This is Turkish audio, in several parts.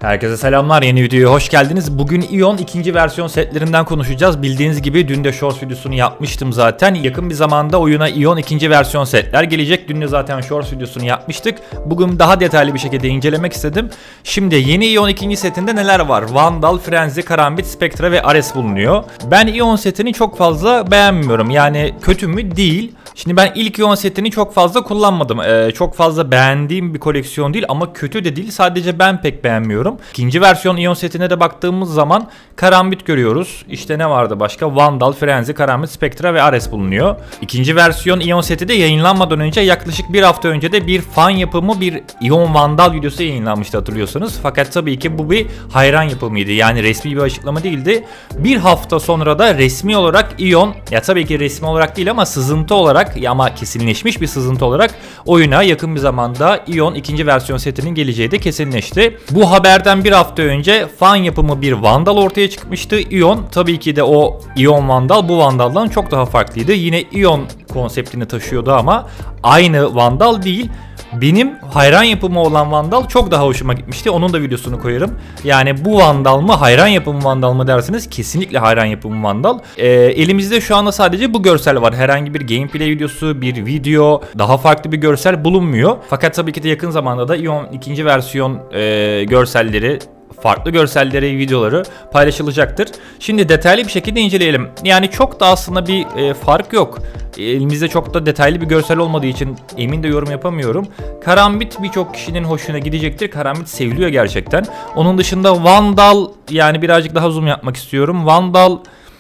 Herkese selamlar, yeni videoya hoş geldiniz. Bugün Ion ikinci versiyon setlerinden konuşacağız. Bildiğiniz gibi dün de Shorts videosunu yapmıştım zaten. Yakın bir zamanda oyuna Ion ikinci versiyon setler gelecek. Dün de zaten Shorts videosunu yapmıştık. Bugün daha detaylı bir şekilde incelemek istedim. Şimdi yeni Ion ikinci setinde neler var? Vandal, Frenzy, Karambit, Spectra ve Ares bulunuyor. Ben Ion setini çok fazla beğenmiyorum. Yani kötü mü? Değil. Şimdi ben ilk Ion setini çok fazla kullanmadım. Çok fazla beğendiğim bir koleksiyon değil ama kötü de değil. Sadece ben pek beğenmiyorum. İkinci versiyon Ion setine de baktığımız zaman Karambit görüyoruz. İşte ne vardı başka? Vandal, Frenzy, Karambit, Spectra ve Ares bulunuyor. İkinci versiyon Ion seti de yayınlanmadan önce yaklaşık bir hafta önce de bir fan yapımı bir Ion Vandal videosu yayınlanmıştı hatırlıyorsanız. Fakat tabii ki bu bir hayran yapımıydı. Yani resmi bir açıklama değildi. Bir hafta sonra da resmi olarak Ion, ya tabii ki resmi olarak değil ama sızıntı olarak, ya ama kesinleşmiş bir sızıntı olarak oyuna yakın bir zamanda Ion ikinci versiyon setinin geleceği de kesinleşti. Bu haberden bir hafta önce fan yapımı bir Vandal ortaya çıkmıştı. Ion tabii ki de o Ion Vandal bu Vandal'dan çok daha farklıydı. Yine Ion konseptini taşıyordu ama aynı Vandal değil. Benim hayran yapımı olan Vandal çok daha hoşuma gitmişti. Onun da videosunu koyarım. Yani bu Vandal mı, hayran yapımı Vandal mı derseniz kesinlikle hayran yapımı Vandal. Elimizde şu anda sadece bu görsel var. Herhangi bir gameplay videosu, bir video, daha farklı bir görsel bulunmuyor. Fakat tabii ki de yakın zamanda da Ion ikinci versiyon görselleri, farklı görselleri, videoları paylaşılacaktır. Şimdi detaylı bir şekilde inceleyelim. Yani çok da aslında bir fark yok. Elimizde çok da detaylı bir görsel olmadığı için emin de yorum yapamıyorum. Karambit birçok kişinin hoşuna gidecektir. Karambit seviliyor gerçekten. Onun dışında Vandal, yani birazcık daha zoom yapmak istiyorum. Vandal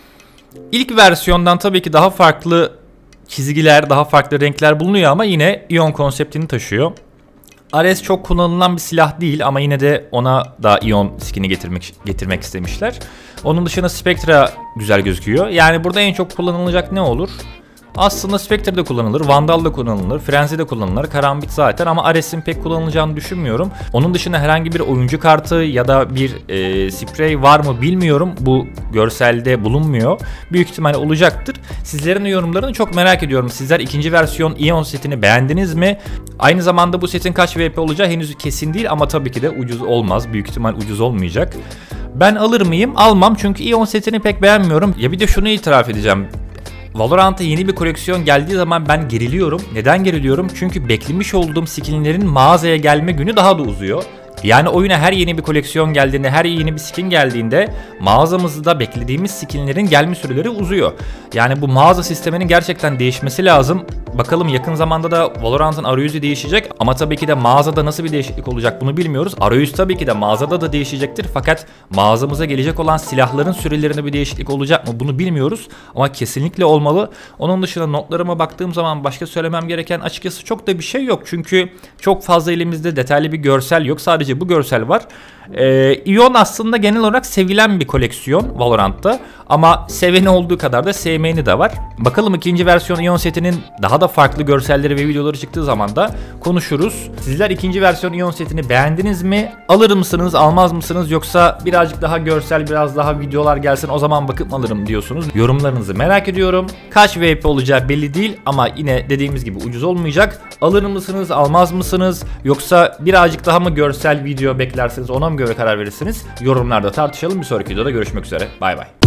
ilk versiyondan tabii ki daha farklı çizgiler, daha farklı renkler bulunuyor ama yine Ion konseptini taşıyor. Ares çok kullanılan bir silah değil ama yine de ona da Ion skin'i getirmek istemişler. Onun dışında Spectra güzel gözüküyor. Yani burada en çok kullanılacak ne olur? Aslında Spectre de kullanılır, Vandal da kullanılır, Frenzy de kullanılır, Karambit zaten ama Ares'in pek kullanılacağını düşünmüyorum. Onun dışında herhangi bir oyuncu kartı ya da bir sprey var mı bilmiyorum. Bu görselde bulunmuyor. Büyük ihtimalle olacaktır. Sizlerin yorumlarını çok merak ediyorum. Sizler ikinci versiyon Ion setini beğendiniz mi? Aynı zamanda bu setin kaç VP olacağı henüz kesin değil ama tabii ki de ucuz olmaz. Büyük ihtimal ucuz olmayacak. Ben alır mıyım? Almam çünkü Ion setini pek beğenmiyorum. Ya bir de şunu itiraf edeceğim. Valorant'a yeni bir koleksiyon geldiği zaman ben geriliyorum. Neden geriliyorum? Çünkü beklemiş olduğum skinlerin mağazaya gelme günü daha da uzuyor. Yani oyuna her yeni bir koleksiyon geldiğinde, her yeni bir skin geldiğinde mağazamızda beklediğimiz skinlerin gelme süreleri uzuyor. Yani bu mağaza sisteminin gerçekten değişmesi lazım. Bakalım yakın zamanda da Valorant'ın arayüzü değişecek ama tabii ki de mağazada nasıl bir değişiklik olacak bunu bilmiyoruz. Arayüz tabii ki de mağazada da değişecektir fakat mağazamıza gelecek olan silahların sürelerinde bir değişiklik olacak mı bunu bilmiyoruz ama kesinlikle olmalı. Onun dışında notlarıma baktığım zaman başka söylemem gereken açıkçası çok da bir şey yok. Çünkü çok fazla elimizde detaylı bir görsel yok. Sadece bu görsel var. Ion aslında genel olarak sevilen bir koleksiyon Valorant'ta ama seveni olduğu kadar da sevmeyeni de var. Bakalım ikinci versiyon Ion setinin daha da farklı görselleri ve videoları çıktığı zaman da konuşuruz. Sizler ikinci versiyon Ion setini beğendiniz mi? Alır mısınız, almaz mısınız? Yoksa birazcık daha görsel, biraz daha videolar gelsin o zaman bakıp alırım diyorsunuz. Yorumlarınızı merak ediyorum. Kaç VP olacağı belli değil ama yine dediğimiz gibi ucuz olmayacak. Alır mısınız, almaz mısınız? Yoksa birazcık daha mı görsel video beklersiniz, ona mı göre karar verirsiniz? Yorumlarda tartışalım. Bir sonraki videoda görüşmek üzere. Bay bay.